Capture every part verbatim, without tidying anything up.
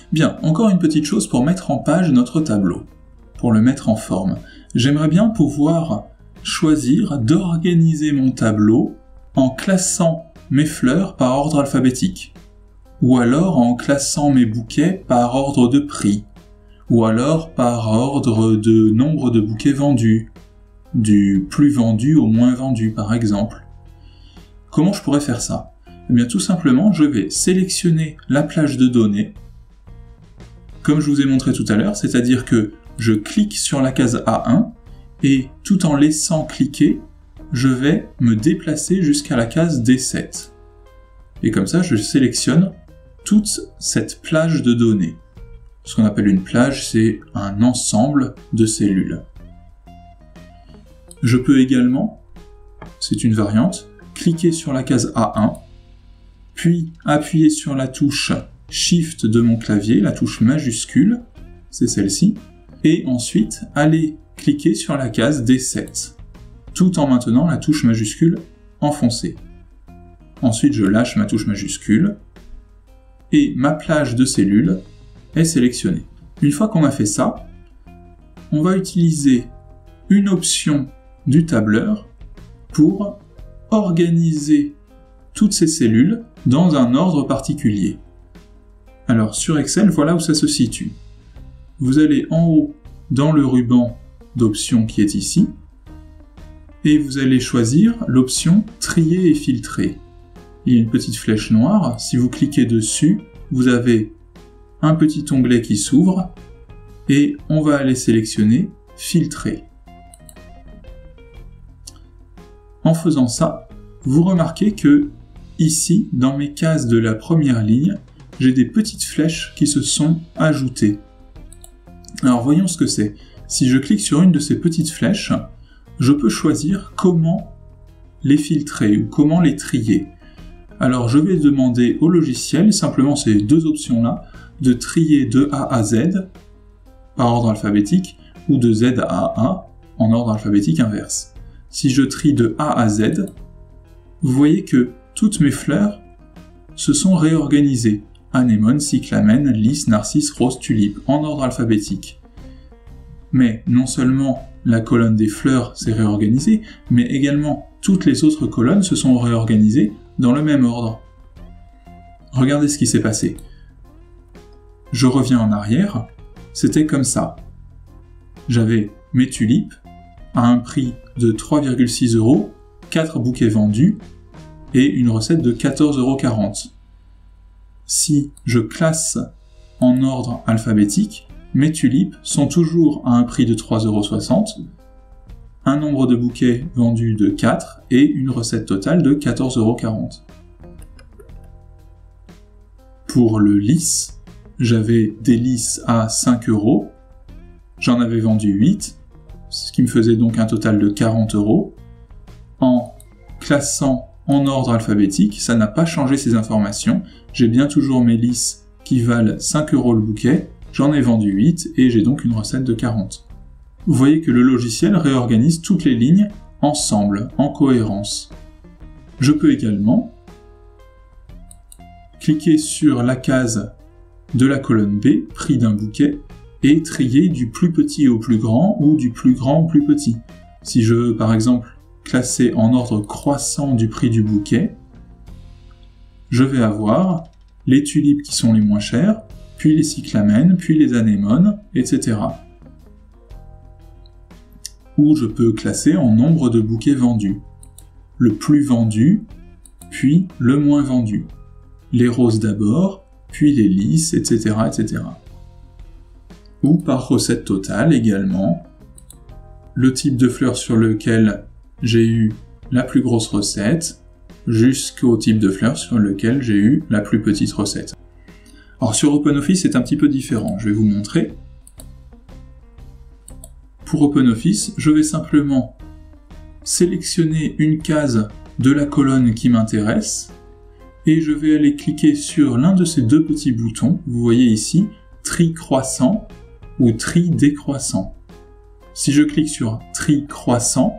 Bien, encore une petite chose pour mettre en page notre tableau, pour le mettre en forme. J'aimerais bien pouvoir choisir d'organiser mon tableau en classant mes fleurs par ordre alphabétique, ou alors en classant mes bouquets par ordre de prix, ou alors par ordre de nombre de bouquets vendus, du plus vendu au moins vendu par exemple. Comment je pourrais faire ça? Eh bien tout simplement, je vais sélectionner la plage de données, comme je vous ai montré tout à l'heure, c'est-à-dire que je clique sur la case A un, et tout en laissant cliquer, je vais me déplacer jusqu'à la case D sept. Et comme ça, je sélectionne toute cette plage de données. Ce qu'on appelle une plage, c'est un ensemble de cellules. Je peux également, c'est une variante, cliquer sur la case A un, puis appuyer sur la touche Shift de mon clavier, la touche majuscule, c'est celle-ci, et ensuite aller cliquer sur la case D sept, tout en maintenant la touche majuscule enfoncée. Ensuite, je lâche ma touche majuscule, et ma plage de cellules est sélectionnée. Une fois qu'on a fait ça, on va utiliser une option du tableur pour organiser toutes ces cellules dans un ordre particulier. Alors sur Excel, voilà où ça se situe. Vous allez en haut dans le ruban d'options qui est ici, et vous allez choisir l'option Trier et filtrer. Il y a une petite flèche noire, si vous cliquez dessus, vous avez un petit onglet qui s'ouvre, et on va aller sélectionner Filtrer. En faisant ça, vous remarquez que ici, dans mes cases de la première ligne, j'ai des petites flèches qui se sont ajoutées. Alors voyons ce que c'est. Si je clique sur une de ces petites flèches, je peux choisir comment les filtrer ou comment les trier. Alors je vais demander au logiciel, simplement ces deux options-là, de trier de A à Z par ordre alphabétique ou de Z à A en ordre alphabétique inverse. Si je trie de A à Z, vous voyez que toutes mes fleurs se sont réorganisées. Anémone, cyclamène, lys, narcisse, rose, tulipe, en ordre alphabétique. Mais non seulement la colonne des fleurs s'est réorganisée, mais également toutes les autres colonnes se sont réorganisées dans le même ordre. Regardez ce qui s'est passé. Je reviens en arrière, c'était comme ça. J'avais mes tulipes à un prix de trois virgule six euros, quatre bouquets vendus et une recette de quatorze euros quarante. Si je classe en ordre alphabétique, mes tulipes sont toujours à un prix de trois euros soixante, un nombre de bouquets vendus de quatre et une recette totale de quatorze euros quarante. Pour le lys, j'avais des lys à cinq euros, j'en avais vendu huit, ce qui me faisait donc un total de quarante euros. En classant en ordre alphabétique, ça n'a pas changé ces informations, j'ai bien toujours mes lys qui valent cinq euros le bouquet, j'en ai vendu huit et j'ai donc une recette de quarante. Vous voyez que le logiciel réorganise toutes les lignes ensemble, en cohérence. Je peux également cliquer sur la case de la colonne B, prix d'un bouquet, et trier du plus petit au plus grand ou du plus grand au plus petit. Si je veux par exemple classer en ordre croissant du prix du bouquet, je vais avoir les tulipes qui sont les moins chères, puis les cyclamènes, puis les anémones, et cetera. Ou je peux classer en nombre de bouquets vendus. Le plus vendu, puis le moins vendu. Les roses d'abord, puis les lys, et cetera, et cetera. Ou par recette totale également, le type de fleur sur lequel j'ai eu la plus grosse recette, jusqu'au type de fleur sur lequel j'ai eu la plus petite recette. Alors sur OpenOffice, c'est un petit peu différent, je vais vous montrer. Pour OpenOffice, je vais simplement sélectionner une case de la colonne qui m'intéresse, et je vais aller cliquer sur l'un de ces deux petits boutons, vous voyez ici, tri croissant ou tri décroissant. Si je clique sur tri croissant,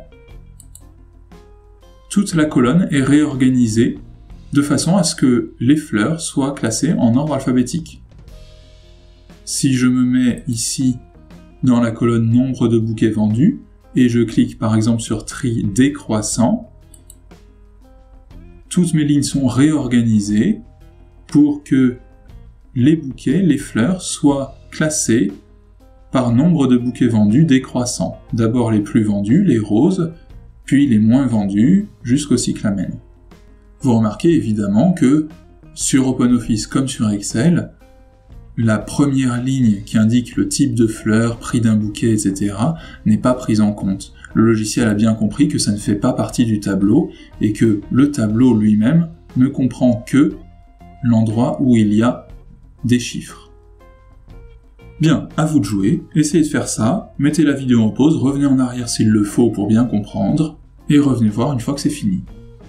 toute la colonne est réorganisée de façon à ce que les fleurs soient classées en ordre alphabétique. si je me mets ici dans la colonne nombre de bouquets vendus, et je clique par exemple sur tri décroissant, toutes mes lignes sont réorganisées pour que les bouquets, les fleurs, soient classés par nombre de bouquets vendus décroissant. D'abord les plus vendus, les roses, puis les moins vendus, jusqu'au cyclamen. Vous remarquez évidemment que sur OpenOffice comme sur Excel, la première ligne qui indique le type de fleur, prix d'un bouquet, et cetera n'est pas prise en compte. Le logiciel a bien compris que ça ne fait pas partie du tableau et que le tableau lui-même ne comprend que l'endroit où il y a des chiffres. Bien, à vous de jouer, essayez de faire ça, mettez la vidéo en pause, revenez en arrière s'il le faut pour bien comprendre, et revenez voir une fois que c'est fini.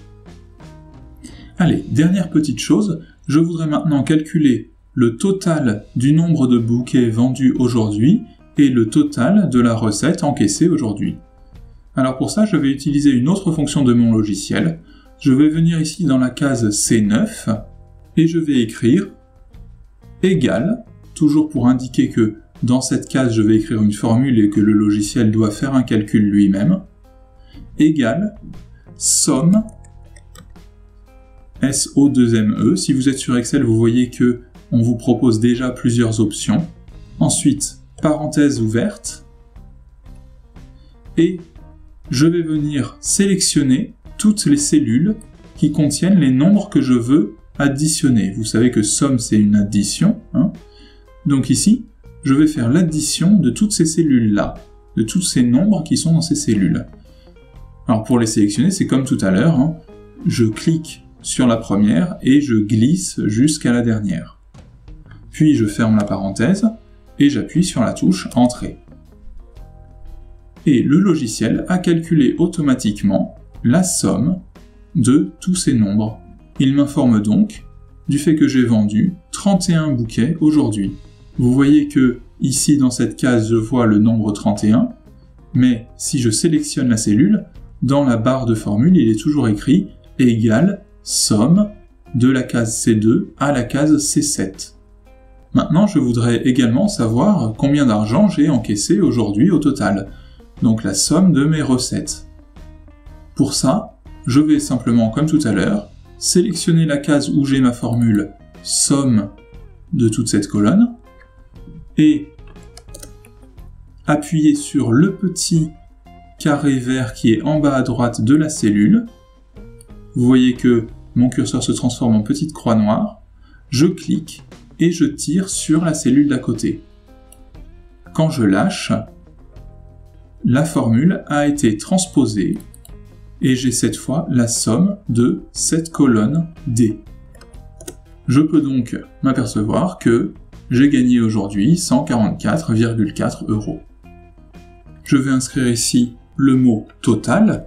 Allez, dernière petite chose, je voudrais maintenant calculer le total du nombre de bouquets vendus aujourd'hui et le total de la recette encaissée aujourd'hui. Alors pour ça, je vais utiliser une autre fonction de mon logiciel. Je vais venir ici dans la case C neuf et je vais écrire égal, toujours pour indiquer que dans cette case je vais écrire une formule et que le logiciel doit faire un calcul lui-même, égal somme S O deux M E. Si vous êtes sur Excel, vous voyez que on vous propose déjà plusieurs options. Ensuite, parenthèse ouverte. Et je vais venir sélectionner toutes les cellules qui contiennent les nombres que je veux additionner. Vous savez que somme, c'est une addition. Hein. Donc ici, je vais faire l'addition de toutes ces cellules-là, de tous ces nombres qui sont dans ces cellules. Alors pour les sélectionner, c'est comme tout à l'heure. Hein. Je clique sur la première et je glisse jusqu'à la dernière. Puis je ferme la parenthèse et j'appuie sur la touche Entrée. Et le logiciel a calculé automatiquement la somme de tous ces nombres. Il m'informe donc du fait que j'ai vendu trente et un bouquets aujourd'hui. Vous voyez que ici dans cette case je vois le nombre trente et un, mais si je sélectionne la cellule, dans la barre de formule il est toujours écrit égal somme de la case C deux à la case C sept. Maintenant, je voudrais également savoir combien d'argent j'ai encaissé aujourd'hui au total, donc la somme de mes recettes. Pour ça, je vais simplement, comme tout à l'heure, sélectionner la case où j'ai ma formule somme de toute cette colonne, et appuyer sur le petit carré vert qui est en bas à droite de la cellule. Vous voyez que mon curseur se transforme en petite croix noire, je clique, et je tire sur la cellule d'à côté. Quand je lâche, la formule a été transposée et j'ai cette fois la somme de cette colonne D. Je peux donc m'apercevoir que j'ai gagné aujourd'hui cent quarante-quatre virgule quatre euros. Je vais inscrire ici le mot total.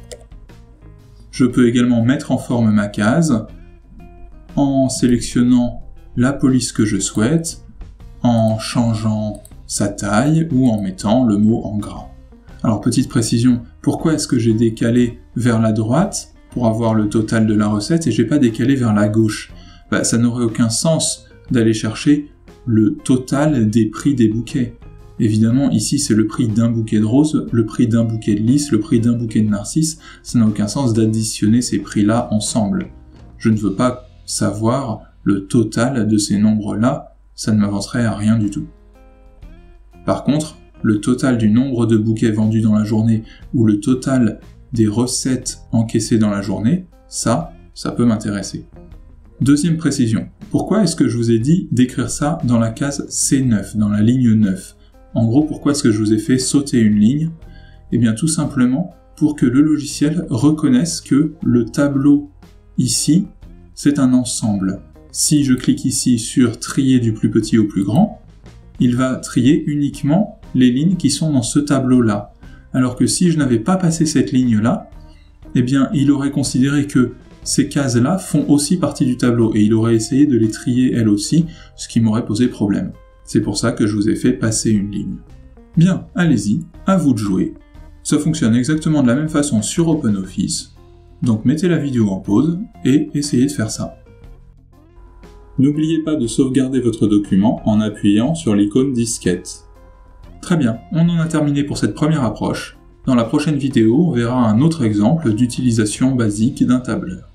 Je peux également mettre en forme ma case en sélectionnant la police que je souhaite, en changeant sa taille ou en mettant le mot en gras. Alors petite précision, pourquoi est-ce que j'ai décalé vers la droite pour avoir le total de la recette et j'ai pas décalé vers la gauche? Bah, ça n'aurait aucun sens d'aller chercher le total des prix des bouquets. Évidemment, ici c'est le prix d'un bouquet de roses, le prix d'un bouquet de lys, le prix d'un bouquet de narcisses, ça n'a aucun sens d'additionner ces prix-là ensemble. Je ne veux pas savoir le total de ces nombres-là, ça ne m'avancerait à rien du tout. Par contre, le total du nombre de bouquets vendus dans la journée ou le total des recettes encaissées dans la journée, ça, ça peut m'intéresser. Deuxième précision, pourquoi est-ce que je vous ai dit d'écrire ça dans la case C neuf, dans la ligne neuf? En gros, pourquoi est-ce que je vous ai fait sauter une ligne? Eh bien tout simplement pour que le logiciel reconnaisse que le tableau ici, c'est un ensemble. Si je clique ici sur trier du plus petit au plus grand, il va trier uniquement les lignes qui sont dans ce tableau-là. Alors que si je n'avais pas passé cette ligne-là, eh bien il aurait considéré que ces cases-là font aussi partie du tableau et il aurait essayé de les trier elles aussi, ce qui m'aurait posé problème. C'est pour ça que je vous ai fait passer une ligne. Bien, allez-y, à vous de jouer. Ça fonctionne exactement de la même façon sur OpenOffice, donc mettez la vidéo en pause et essayez de faire ça. N'oubliez pas de sauvegarder votre document en appuyant sur l'icône disquette. Très bien, on en a terminé pour cette première approche. Dans la prochaine vidéo, on verra un autre exemple d'utilisation basique d'un tableur.